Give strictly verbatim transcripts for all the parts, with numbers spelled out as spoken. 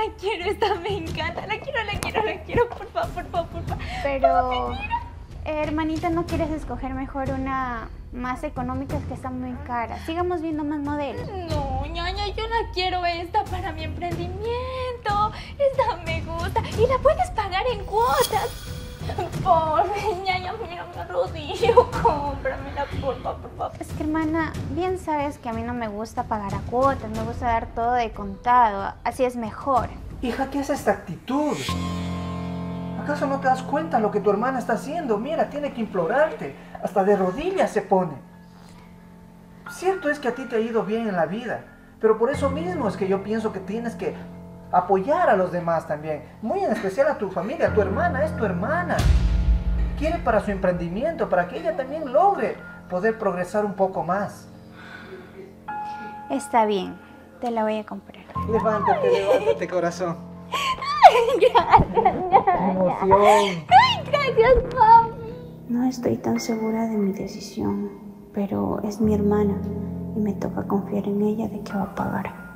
la quiero, esta me encanta. La quiero, la quiero, la quiero. Por favor, por favor, por favor. Pero, eh, hermanita, ¿no quieres escoger mejor una más económica? Es que está muy cara. Sigamos viendo más modelos. No, ñaña, yo la quiero esta para mi emprendimiento. Esta me gusta. Y la puedes pagar en cuotas. Pobre ñaña, mira, me arrodillo. Cómpramela, por favor, por favor. Es que, hermana, bien sabes que a mí no me gusta pagar a cuotas. Me gusta dar todo de contado. Así es mejor. Hija, ¿qué es esta actitud? ¿Acaso no te das cuenta lo que tu hermana está haciendo? Mira, tiene que implorarte. Hasta de rodillas se pone. Cierto es que a ti te ha ido bien en la vida, pero por eso mismo es que yo pienso que tienes que apoyar a los demás también. Muy en especial a tu familia. Tu hermana es tu hermana. Quiere para su emprendimiento, para que ella también logre poder progresar un poco más. Está bien, te la voy a comprar. Levántate, levántate, corazón. Gracias, ñaña. ¡Qué emoción! Ay, gracias, papi. No estoy tan segura de mi decisión, pero es mi hermana y me toca confiar en ella de que va a pagar.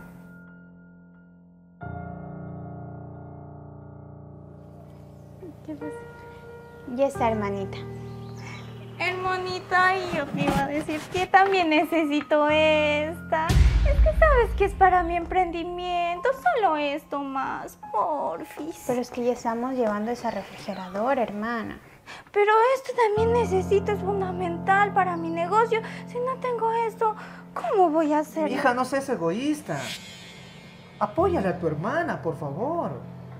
¿Qué pasa? Ya está, hermanita. Hermanita, y yo te iba a decir que también necesito esta. Es que sabes que es para mi emprendimiento, solo esto más, porfis. Pero es que ya estamos llevando esa refrigeradora, hermana. Pero esto también necesito, es fundamental para mi negocio. Si no tengo esto, ¿cómo voy a hacer? Hija, no seas egoísta. Apóyale a tu hermana, por favor.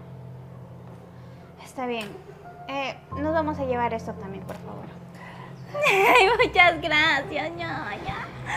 Está bien. Eh, nos vamos a llevar esto también, por favor. Ay, muchas gracias, ñaña.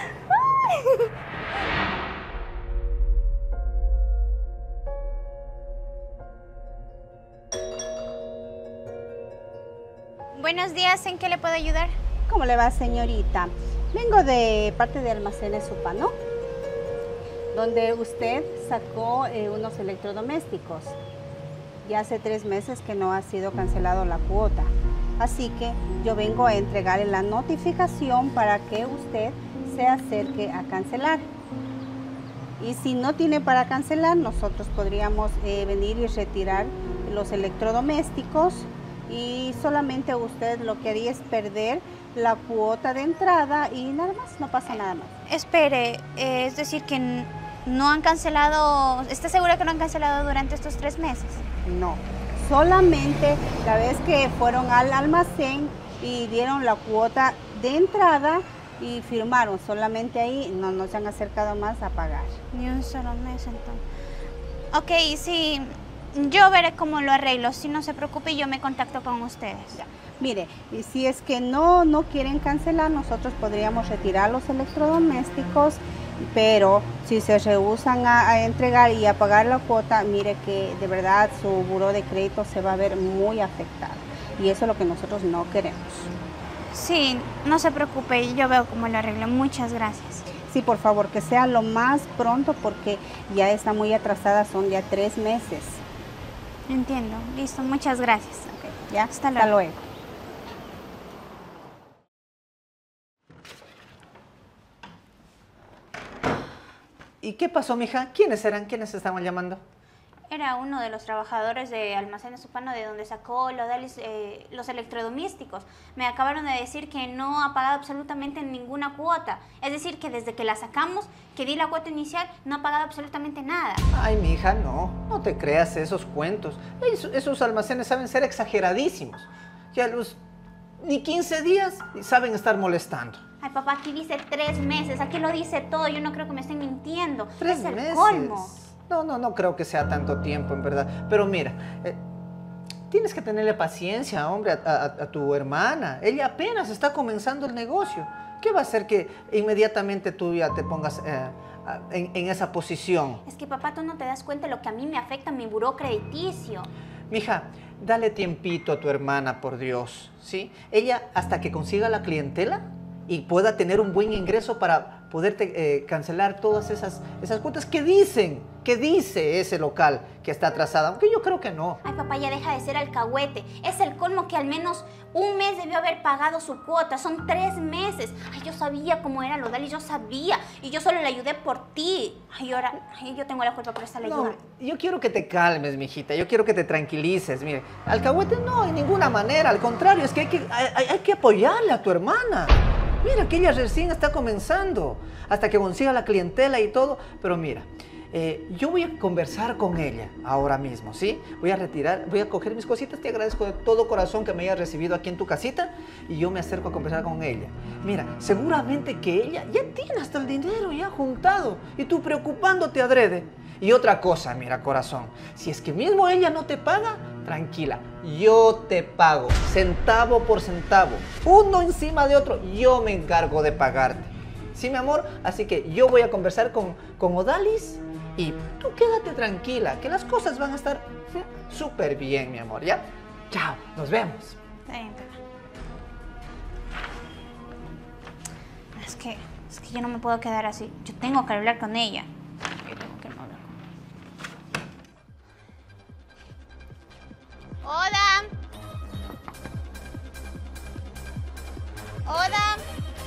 Buenos días, ¿en qué le puedo ayudar? ¿Cómo le va, señorita? Vengo de parte de Almacenes Supano, donde usted sacó eh, unos electrodomésticos. Ya hace tres meses que no ha sido cancelado la cuota. Así que yo vengo a entregarle la notificación para que usted se acerque a cancelar. Y si no tiene para cancelar, nosotros podríamos eh, venir y retirar los electrodomésticos y solamente usted lo que haría es perder la cuota de entrada y nada más, no pasa nada más. Espere, eh, es decir que no han cancelado, ¿está segura que no han cancelado durante estos tres meses? No, solamente la vez que fueron al almacén y dieron la cuota de entrada y firmaron, solamente ahí no nos han acercado más a pagar. Ni un solo mes entonces. Ok, sí, yo veré cómo lo arreglo, si no se preocupe yo me contacto con ustedes. Ya. Mire, y si es que no, no quieren cancelar, nosotros podríamos retirar los electrodomésticos, pero si se rehusan a, a entregar y a pagar la cuota, mire que de verdad su buró de crédito se va a ver muy afectado y eso es lo que nosotros no queremos. Sí, no se preocupe, yo veo cómo lo arreglo. Muchas gracias. Sí, por favor, que sea lo más pronto porque ya está muy atrasada, son ya tres meses. Entiendo, listo, muchas gracias. Okay, ¿ya? Hasta luego. Hasta luego. ¿Y qué pasó, mija? ¿Quiénes eran? ¿Quiénes estaban llamando? Era uno de los trabajadores de Almacenes Supano de donde sacó los, eh, los electrodomésticos. Me acabaron de decir que no ha pagado absolutamente ninguna cuota. Es decir, que desde que la sacamos, que di la cuota inicial, no ha pagado absolutamente nada. Ay, mi hija, no. No te creas esos cuentos. Esos, esos almacenes saben ser exageradísimos. Que a los ni quince días saben estar molestando. Ay, papá, aquí dice tres meses. Aquí lo dice todo. Yo no creo que me estén mintiendo. ¿Tres es el meses? colmo. No, no, no creo que sea tanto tiempo, en verdad. Pero mira, eh, tienes que tenerle paciencia, hombre, a, a, a tu hermana. Ella apenas está comenzando el negocio. ¿Qué va a hacer que inmediatamente tú ya te pongas eh, en, en esa posición? Es que, papá, tú no te das cuenta de lo que a mí me afecta mi buró crediticio. Mija, dale tiempito a tu hermana, por Dios, ¿sí? Ella, hasta que consiga la clientela y pueda tener un buen ingreso para poderte eh, cancelar todas esas, esas cuotas que dicen, que dice ese local que está atrasada, aunque yo creo que no. Ay, papá, ya deja de ser alcahuete. Es el colmo que al menos un mes debió haber pagado su cuota. Son tres meses. Ay, yo sabía cómo era lo Dalis, yo sabía. Y yo solo le ayudé por ti. Ay, ahora, ay, yo tengo la culpa por esta ayuda. No, yo quiero que te calmes, mijita. Yo quiero que te tranquilices. Mire, alcahuete no, de ninguna manera. Al contrario, es que hay que, hay, hay que apoyarle a tu hermana. Mira que ella recién está comenzando, hasta que consiga la clientela y todo. Pero mira, eh, yo voy a conversar con ella ahora mismo, ¿sí? Voy a retirar, voy a coger mis cositas. Te agradezco de todo corazón que me hayas recibido aquí en tu casita y yo me acerco a conversar con ella. Mira, seguramente que ella ya tiene hasta el dinero ya juntado y tú preocupándote adrede. Y otra cosa, mira, corazón, si es que mismo ella no te paga, tranquila, yo te pago, centavo por centavo, uno encima de otro, yo me encargo de pagarte. ¿Sí, mi amor? Así que yo voy a conversar con, con Odalis y tú quédate tranquila, que las cosas van a estar súper bien, mi amor, ¿ya? Chao, nos vemos. Es que, es que yo no me puedo quedar así, yo tengo que hablar con ella. Yo tengo que hablar. Hola. Hola.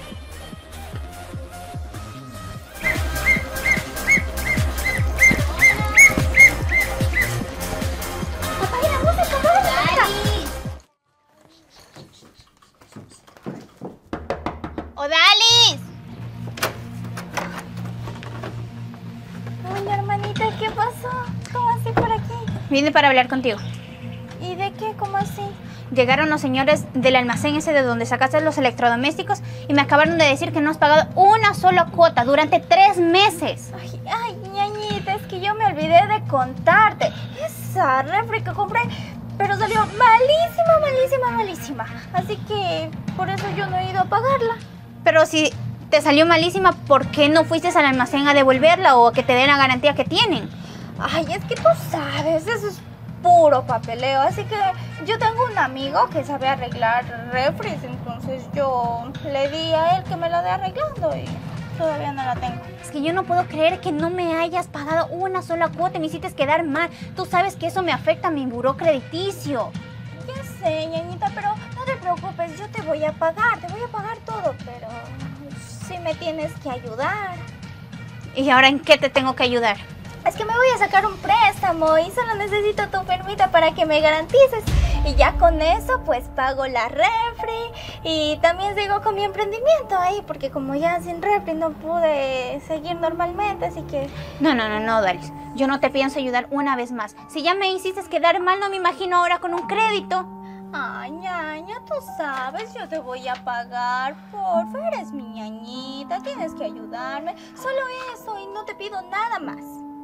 Apague la música, apague la música. ¡Odalis! Oye, hermanita, ¿qué pasó? ¿Cómo así por aquí? Vine para hablar contigo. ¿Y de qué? ¿Cómo así? Llegaron los señores del almacén ese de donde sacaste los electrodomésticos y me acabaron de decir que no has pagado una sola cuota durante tres meses. Ay, ay, ñañita, es que yo me olvidé de contarte. Esa refri que compré, pero salió malísima, malísima, malísima. Así que por eso yo no he ido a pagarla. Pero si te salió malísima, ¿por qué no fuiste al almacén a devolverla o a que te den la garantía que tienen? Ay, es que tú sabes, eso es puro papeleo. Así que yo tengo un amigo que sabe arreglar refris, entonces yo le di a él que me la dé arreglando y todavía no la tengo. Es que yo no puedo creer que no me hayas pagado una sola cuota y me hiciste quedar mal. Tú sabes que eso me afecta a mi buró crediticio. Ya sé, ñañita, pero no te preocupes, yo te voy a pagar, te voy a pagar todo, pero sí me tienes que ayudar. ¿Y ahora en qué te tengo que ayudar? Es que me voy a sacar un préstamo y solo necesito tu firmita para que me garantices. Y ya con eso pues pago la refri y también sigo con mi emprendimiento ahí, porque como ya sin refri no pude seguir normalmente, así que... No, no, no, no, Dalis. Yo no te pienso ayudar una vez más. Si ya me hiciste quedar mal, no me imagino ahora con un crédito. Ay, ñaña, tú sabes, yo te voy a pagar, porfa, eres mi ñañita, tienes que ayudarme. Solo eso y no te pido nada más.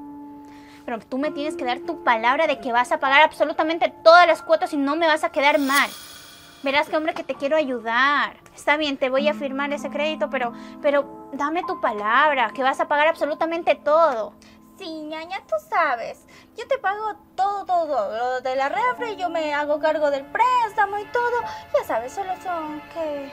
Pero tú me tienes que dar tu palabra de que vas a pagar absolutamente todas las cuotas y no me vas a quedar mal. Verás que, hombre, que te quiero ayudar. Está bien, te voy a firmar ese crédito, pero, pero dame tu palabra, que vas a pagar absolutamente todo. Sí, ñaña, tú sabes. Yo te pago todo, todo. Lo de la refri, yo me hago cargo del préstamo y todo. Ya sabes, solo son, ¿qué?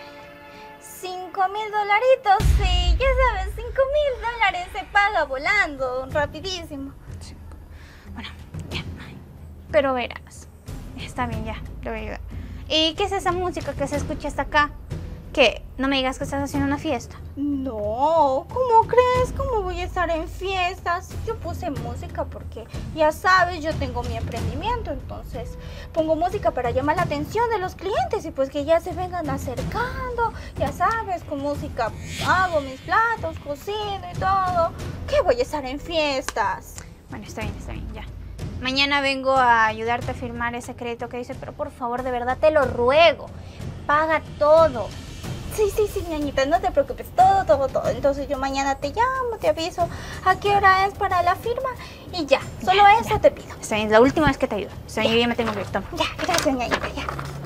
Cinco mil dolaritos. Sí, ya sabes, cinco mil dólares se paga volando, rapidísimo. Bueno, ya. Pero verás. Está bien, ya. Te voy a ayudar. ¿Y qué es esa música que se escucha hasta acá? ¿Qué? No me digas que estás haciendo una fiesta. No, ¿cómo crees? ¿Cómo voy a estar en fiestas? Yo puse música porque, ya sabes, yo tengo mi emprendimiento, entonces pongo música para llamar la atención de los clientes y pues que ya se vengan acercando, ya sabes, con música hago mis platos, cocino y todo. ¿Qué voy a estar en fiestas? Bueno, está bien, está bien, ya. Mañana vengo a ayudarte a firmar ese crédito que dice, pero por favor, de verdad te lo ruego, paga todo. Sí, sí, sí, ñañita, no te preocupes, todo, todo, todo. Entonces yo mañana te llamo, te aviso a qué hora es para la firma y ya, solo ya, eso ya. te pido. Está bien, es la última vez que te ayudo. Está bien, yo ya me tengo que ir, toma. Ya, gracias, ñañita, ya.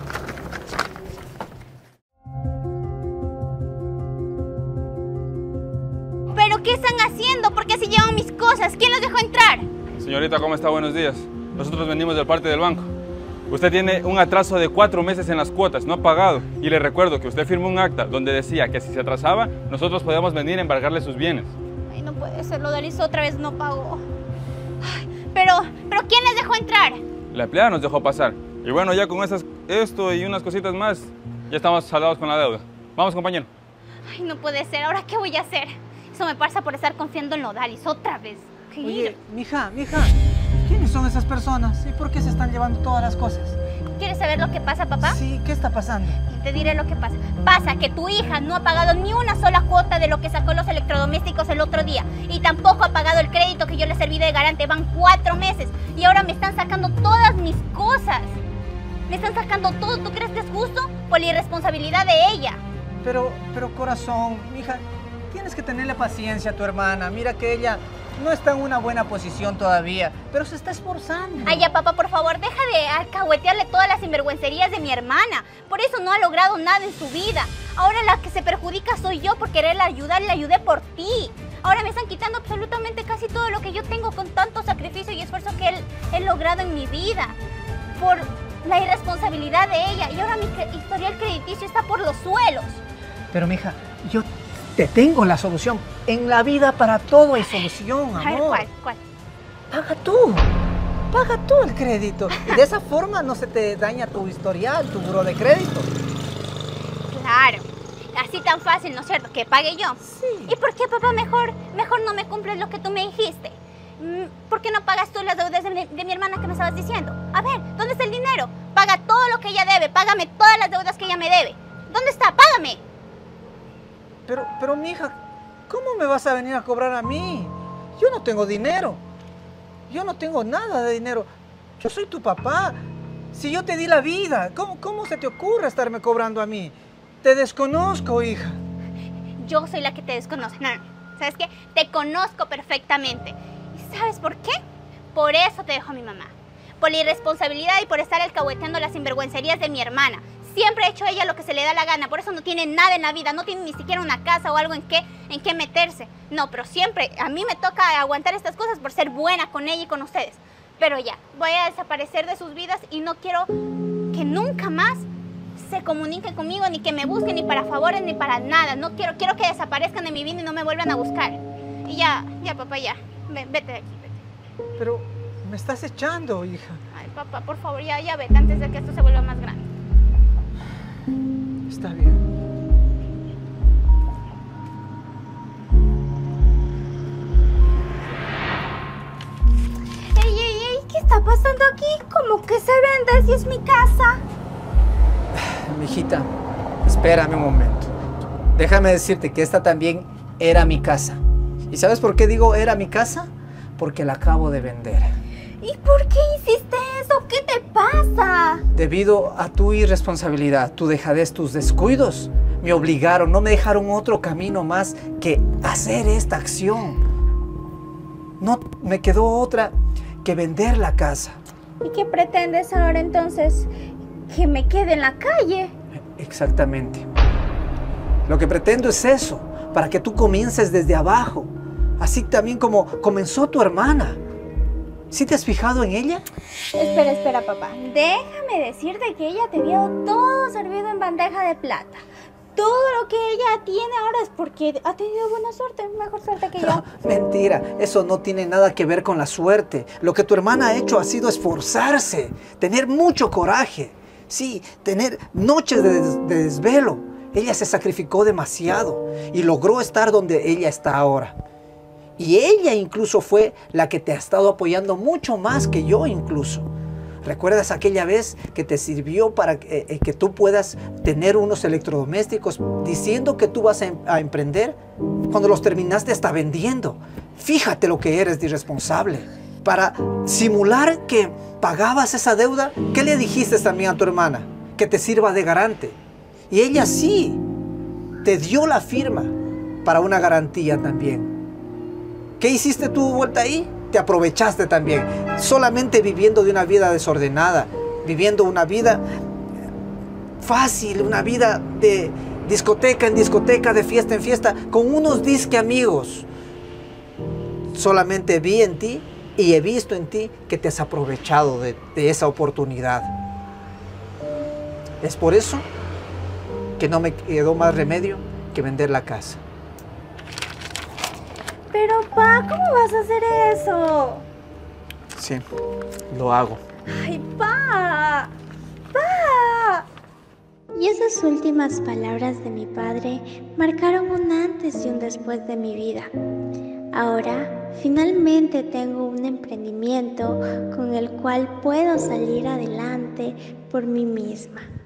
¿Pero qué están haciendo? ¿Por qué se llevan mis cosas? ¿Quién los dejó entrar? Señorita, ¿cómo está? Buenos días. Nosotros venimos del parte del banco. Usted tiene un atraso de cuatro meses en las cuotas, no ha pagado. Y le recuerdo que usted firmó un acta donde decía que si se atrasaba, nosotros podíamos venir a embargarle sus bienes. Ay, no puede ser, Odalis otra vez no pagó. Ay, pero, pero ¿quién les dejó entrar? La empleada nos dejó pasar. Y bueno, ya con esas, esto y unas cositas más, ya estamos saldados con la deuda. Vamos, compañero. Ay, no puede ser. ¿Ahora qué voy a hacer? Eso me pasa por estar confiando en Odalis otra vez. ¿Qué? Oye, mija, mija, ¿quiénes son esas personas? ¿Y por qué se están llevando todas las cosas? ¿Quieres saber lo que pasa, papá? Sí, ¿qué está pasando? Te diré lo que pasa. Pasa que tu hija no ha pagado ni una sola cuota de lo que sacó los electrodomésticos el otro día. Y tampoco ha pagado el crédito que yo le serví de garante. Van cuatro meses. Y ahora me están sacando todas mis cosas. Me están sacando todo. ¿Tú crees que es justo? Por la irresponsabilidad de ella. Pero, pero corazón, mija, tienes que tenerle paciencia a tu hermana. Mira que ella no está en una buena posición todavía, pero se está esforzando. Ay, ya, papá, por favor, deja de alcahuetearle todas las sinvergüencerías de mi hermana. Por eso no ha logrado nada en su vida. Ahora la que se perjudica soy yo por quererle ayudar, le ayudé por ti. Ahora me están quitando absolutamente casi todo lo que yo tengo con tanto sacrificio y esfuerzo que él, he logrado en mi vida. Por la irresponsabilidad de ella. Y ahora mi historial crediticio está por los suelos. Pero, mija, yo te tengo la solución. En la vida para todo hay solución, amor. A ver, ¿cuál? ¿Cuál? Paga tú. Paga tú el crédito. Y de esa forma no se te daña tu historial, tu buro de crédito. Claro. Así tan fácil, ¿no es cierto? Que pague yo. Sí. ¿Y por qué, papá, mejor, mejor no me cumples lo que tú me dijiste? ¿Por qué no pagas tú las deudas de mi, de mi hermana que me estabas diciendo? A ver, ¿dónde está el dinero? Paga todo lo que ella debe. Págame todas las deudas que ella me debe. ¿Dónde está? Págame. Pero, pero, mija, ¿cómo me vas a venir a cobrar a mí? Yo no tengo dinero. Yo no tengo nada de dinero. Yo soy tu papá. Si yo te di la vida, ¿cómo, cómo se te ocurre estarme cobrando a mí? Te desconozco, hija. Yo soy la que te desconoce. No, no. ¿Sabes qué? Te conozco perfectamente. ¿Y sabes por qué? Por eso te dejo a mi mamá. Por la irresponsabilidad y por estar alcahueteando las sinvergüencerías de mi hermana. Siempre ha hecho ella lo que se le da la gana, por eso no tiene nada en la vida, no tiene ni siquiera una casa o algo en qué, en qué meterse. No, pero siempre a mí me toca aguantar estas cosas por ser buena con ella y con ustedes. Pero ya, voy a desaparecer de sus vidas y no quiero que nunca más se comuniquen conmigo, ni que me busquen, ni para favores, ni para nada. No quiero, quiero que desaparezcan de mi vida y no me vuelvan a buscar. Y ya, ya, papá, ya, Ve, vete de aquí, vete. Pero me estás echando, hija. Ay, papá, por favor, ya, ya vete antes de que esto se vuelva más grande. Está bien. Ey, ey, ey, ¿qué está pasando aquí? ¿Cómo que se vende si es mi casa? Mijita, espérame un momento. Déjame decirte que esta también era mi casa. ¿Y sabes por qué digo era mi casa? Porque la acabo de vender. ¿Y por qué hiciste eso? ¿Qué te pasa? Debido a tu irresponsabilidad, tu dejadez, tus descuidos, me obligaron, no me dejaron otro camino más que hacer esta acción. No me quedó otra que vender la casa. ¿Y qué pretendes ahora entonces? ¿Que me quede en la calle? Exactamente. Lo que pretendo es eso, para que tú comiences desde abajo, así también como comenzó tu hermana. ¿Sí te has fijado en ella? Espera, espera, papá. Déjame decirte que ella te dio todo servido en bandeja de plata. Todo lo que ella tiene ahora es porque ha tenido buena suerte, mejor suerte que yo. Mentira, eso no tiene nada que ver con la suerte. Lo que tu hermana ha hecho ha sido esforzarse, tener mucho coraje. Sí, tener noches de, des de desvelo. Ella se sacrificó demasiado y logró estar donde ella está ahora. Y ella incluso fue la que te ha estado apoyando mucho más que yo incluso. ¿Recuerdas aquella vez que te sirvió para que, eh, que tú puedas tener unos electrodomésticos diciendo que tú vas a, em a emprender? Cuando los terminaste hasta vendiendo. Fíjate lo que eres de irresponsable. Para simular que pagabas esa deuda, ¿qué le dijiste también a tu hermana? Que te sirva de garante. Y ella sí te dio la firma para una garantía también. ¿Qué hiciste tú vuelta ahí? Te aprovechaste también, solamente viviendo de una vida desordenada, viviendo una vida fácil, una vida de discoteca en discoteca, de fiesta en fiesta, con unos disque amigos. Solamente vi en ti y he visto en ti que te has aprovechado de, de esa oportunidad. Es por eso que no me quedó más remedio que vender la casa. Pero, pa, ¿cómo vas a hacer eso? Sí, lo hago. Ay, pa, pa. Y esas últimas palabras de mi padre marcaron un antes y un después de mi vida. Ahora, finalmente tengo un emprendimiento con el cual puedo salir adelante por mí misma.